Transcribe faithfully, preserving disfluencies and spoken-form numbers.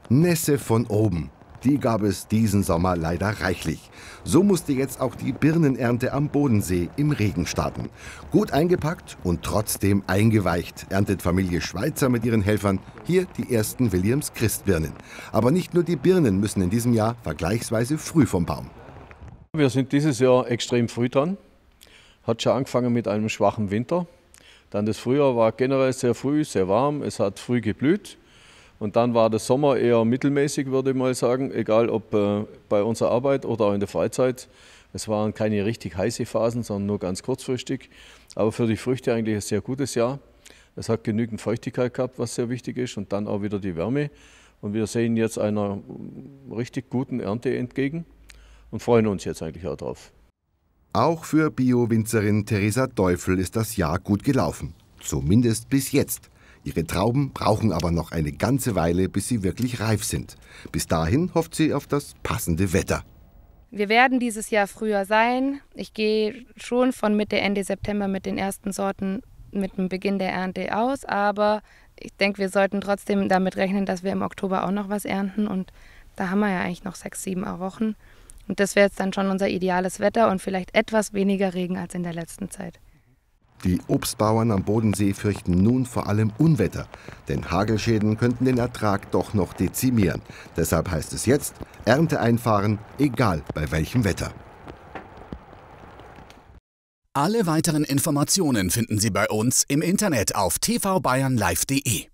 Nässe von oben. Die gab es diesen Sommer leider reichlich. So musste jetzt auch die Birnenernte am Bodensee im Regen starten. Gut eingepackt und trotzdem eingeweicht erntet Familie Schweizer mit ihren Helfern hier die ersten Williams-Christ-Birnen. Aber nicht nur die Birnen müssen in diesem Jahr vergleichsweise früh vom Baum. Wir sind dieses Jahr extrem früh dran. Hat schon angefangen mit einem schwachen Winter. Dann das Frühjahr war generell sehr früh, sehr warm. Es hat früh geblüht. Und dann war der Sommer eher mittelmäßig, würde ich mal sagen, egal ob äh, bei unserer Arbeit oder auch in der Freizeit. Es waren keine richtig heiße Phasen, sondern nur ganz kurzfristig. Aber für die Früchte eigentlich ein sehr gutes Jahr. Es hat genügend Feuchtigkeit gehabt, was sehr wichtig ist, und dann auch wieder die Wärme. Und wir sehen jetzt einer richtig guten Ernte entgegen und freuen uns jetzt eigentlich auch drauf. Auch für Bio-Winzerin Theresa Teufel ist das Jahr gut gelaufen. Zumindest bis jetzt. Ihre Trauben brauchen aber noch eine ganze Weile, bis sie wirklich reif sind. Bis dahin hofft sie auf das passende Wetter. Wir werden dieses Jahr früher sein. Ich gehe schon von Mitte, Ende September mit den ersten Sorten mit dem Beginn der Ernte aus. Aber ich denke, wir sollten trotzdem damit rechnen, dass wir im Oktober auch noch was ernten. Und da haben wir ja eigentlich noch sechs, sieben Wochen. Und das wäre jetzt dann schon unser ideales Wetter und vielleicht etwas weniger Regen als in der letzten Zeit. Die Obstbauern am Bodensee fürchten nun vor allem Unwetter, denn Hagelschäden könnten den Ertrag doch noch dezimieren. Deshalb heißt es jetzt, Ernte einfahren, egal bei welchem Wetter. Alle weiteren Informationen finden Sie bei uns im Internet auf t v bayern live punkt de.